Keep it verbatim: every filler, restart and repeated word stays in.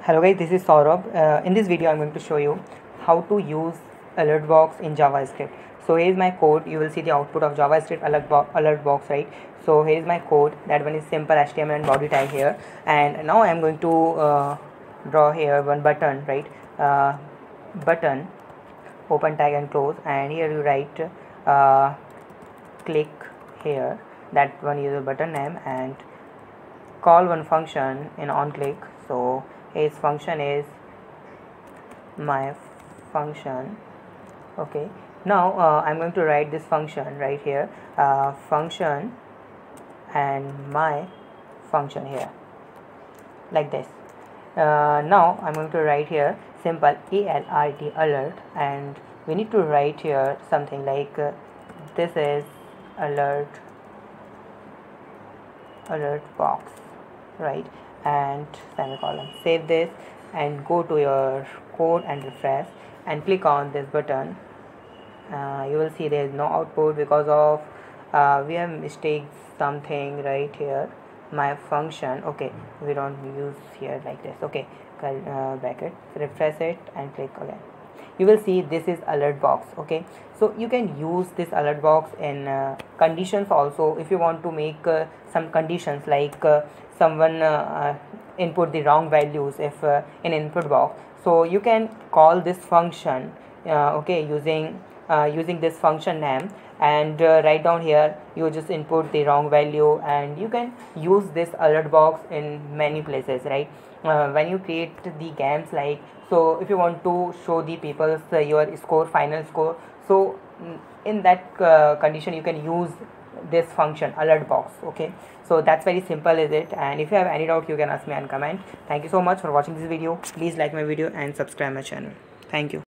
Hello guys, this is Saurabh. Uh, in this video I'm going to show you how to use alert box in JavaScript. So here is my code. You will see the output of JavaScript alert, bo alert box, right? So here is my code. That one is simple H T M L and body tag here. And now I'm going to uh, draw here one button, right? Uh, button, open tag and close, and here you write uh, click here. That one is the button name, and call one function in on click. So his function is my function. Okay, now uh, I'm going to write this function right here, uh, function and my function here, like this. Uh, now I'm going to write here simple alert alert, and we need to write here something like uh, this is alert alert box, right? And semicolon. Save this and go to your code and refresh and click on this button. Uh, you will see there is no output because of uh, we have mistaked something right here. My function, okay, we don't use here like this. Okay, uh, bracket, refresh it and click again. You will see this is alert box. Okay, so you can use this alert box in uh, conditions also. If you want to make uh, some conditions like uh, someone uh, input the wrong values if uh, in input box, so you can call this function uh, okay, using uh, using this function name, and uh, write down here you just input the wrong value, and you can use this alert box in many places, right? Uh, when you create the games, like, so if you want to show the people's uh, your score, final score, so in that uh, condition you can use this function alert box. Okay, so that's very simple, is it? And if you have any doubt, you can ask me and comment. Thank you so much for watching this video. Please like my video and subscribe my channel. Thank you.